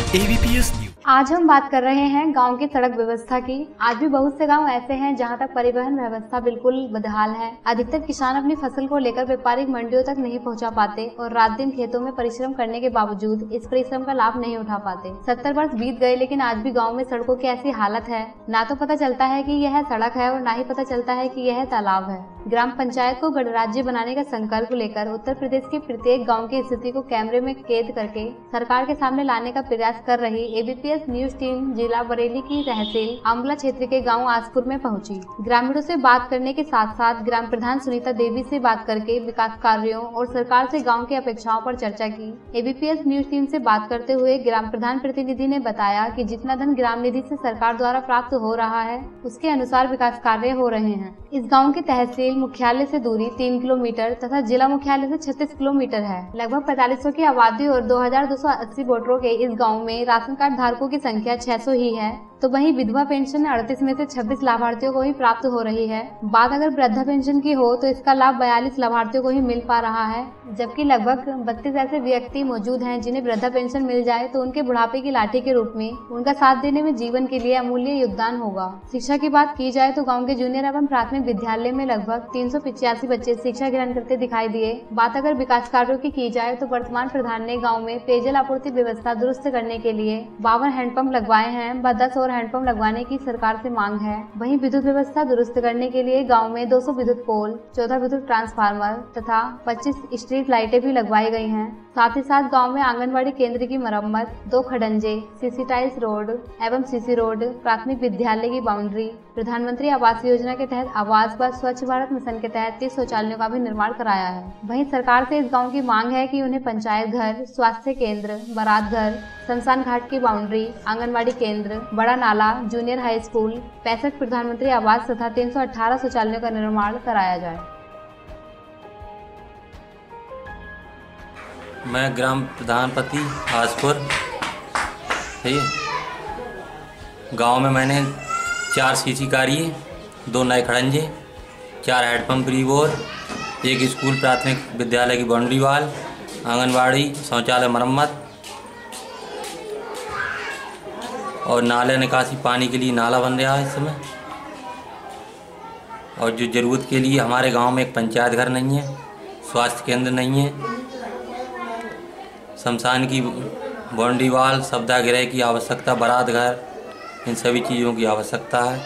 AVPS news. आज हम बात कर रहे हैं गांव की सड़क व्यवस्था की। आज भी बहुत से गांव ऐसे हैं जहां तक परिवहन व्यवस्था बिल्कुल बदहाल है। अधिकतर किसान अपनी फसल को लेकर व्यापारिक मंडियों तक नहीं पहुंचा पाते और रात दिन खेतों में परिश्रम करने के बावजूद इस परिश्रम का लाभ नहीं उठा पाते। 70 वर्ष बीत गए लेकिन आज भी गाँव में सड़कों की ऐसी हालत है, ना तो पता चलता है कि यह सड़क है और ना ही पता चलता है कि यह तालाब है। ग्राम पंचायत को गणराज्य बनाने का संकल्प लेकर उत्तर प्रदेश के प्रत्येक गाँव की स्थिति को कैमरे में कैद करके सरकार के सामने लाने का प्रयास कर रही AVPS न्यूज टीम जिला बरेली की तहसील अम्बला क्षेत्र के गांव आसपुर में पहुंची। ग्रामीणों से बात करने के साथ साथ ग्राम प्रधान सुनीता देवी से बात करके विकास कार्यों और सरकार से गांव की अपेक्षाओं पर चर्चा की। AVPS न्यूज टीम से बात करते हुए ग्राम प्रधान प्रतिनिधि ने बताया कि जितना धन ग्राम निधि से सरकार द्वारा प्राप्त हो रहा है उसके अनुसार विकास कार्य हो रहे हैं। इस गाँव की तहसील मुख्यालय से दूरी 3 किलोमीटर तथा जिला मुख्यालय से 36 किलोमीटर है। लगभग 4500 की आबादी और 2280 वोटरों के इस गाँव में राशन कार्ड धारकों की संख्या 600 ही है, तो वहीं विधवा पेंशन 38 में से 26 लाभार्थियों को ही प्राप्त हो रही है। बात अगर वृद्धा पेंशन की हो तो इसका लाभ 42 लाभार्थियों को ही मिल पा रहा है, जबकि लगभग 32 ऐसे व्यक्ति मौजूद हैं जिन्हें वृद्धा पेंशन मिल जाए तो उनके बुढ़ापे की लाठी के रूप में उनका साथ देने में जीवन के लिए अमूल्य योगदान होगा। शिक्षा की बात की जाए तो गाँव के जूनियर एवं प्राथमिक विद्यालय में लगभग 385 बच्चे शिक्षा ग्रहण करते दिखाई दिए। बात अगर विकास कार्यों की जाए तो वर्तमान प्रधान ने गाँव में पेयजल आपूर्ति व्यवस्था दुरुस्त करने के लिए 52 हैंडपंप लगवाए हैं व 10 और हैंडपंप लगवाने की सरकार से मांग है। वहीं विद्युत व्यवस्था दुरुस्त करने के लिए गांव में 200 विद्युत पोल, 14 विद्युत ट्रांसफार्मर तथा 25 स्ट्रीट लाइटें भी लगवाई गई हैं। साथ ही साथ गांव में आंगनबाड़ी केंद्र की मरम्मत, 2 खडंजे, सीसी टाइल्स रोड एवं सीसी रोड, प्राथमिक विद्यालय की बाउंड्री, प्रधानमंत्री आवास योजना के तहत आवास व स्वच्छ भारत मिशन के तहत 30 शौचालयों का भी निर्माण कराया है। वहीं सरकार से इस गाँव की मांग है कि उन्हें पंचायत घर, स्वास्थ्य केंद्र, बारात घर, शमशान घाट की बाउंड्री, आंगनबाड़ी केंद्र, बड़ा नाला, जूनियर हाई स्कूल, 65 प्रधानमंत्री आवास तथा 318 शौचालयों का निर्माण कराया जाए। मैं ग्राम प्रधानपति आसपुर गांव में मैंने 4 सीसी कारिये, 2 नए खड़ंजे, 4 हैंडपंप रिवोर, 1 स्कूल प्राथमिक विद्यालय की बाउंड्री वाल, आंगनबाड़ी, शौचालय मरम्मत और नाले निकासी पानी के लिए नाला बन रहा है इस समय। और जो ज़रूरत के लिए हमारे गांव में एक पंचायत घर नहीं है, स्वास्थ्य केंद्र नहीं है, शमशान की बाउंड्री वाल, सप्ताहगृह की आवश्यकता, बारात घर, इन सभी चीज़ों की आवश्यकता है।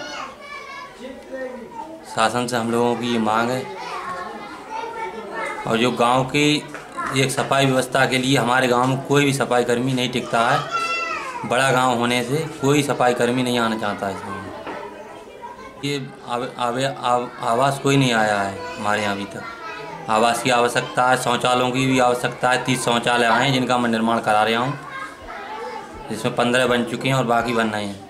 शासन से हम लोगों की ये मांग है। और जो गांव की एक सफाई व्यवस्था के लिए हमारे गांव में कोई भी सफाई कर्मी नहीं टिकता है। बड़ा गांव होने से कोई सफाई कर्मी नहीं आना चाहता है इसमें। ये आवास कोई नहीं आया है हमारे यहाँ अभी तक। आवास की आवश्यकता है, शौचालयों की भी आवश्यकता है। 30 शौचालय आए हैं जिनका मैं निर्माण करा रहा हूँ, जिसमें 15 बन चुके हैं और बाकी बन रहे हैं।